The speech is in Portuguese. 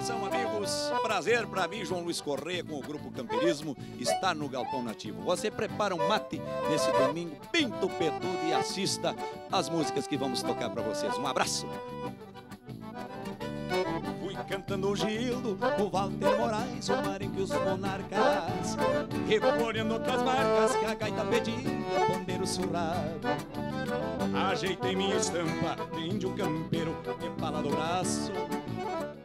satisfação, amigos. Prazer para mim, João Luiz Correia, com o Grupo Camperismo, está no Galpão Nativo. Você prepara um mate nesse domingo, bem tupetudo, e assista as músicas que vamos tocar para vocês. Um abraço. Fui cantando o Gildo, o Walter Moraes, o Marinho e os Monarcas, recolhendo outras marcas que a gaita pedia, pandeiro surrado. Ajeitei minha estampa de índio campeiro, de pala do braço,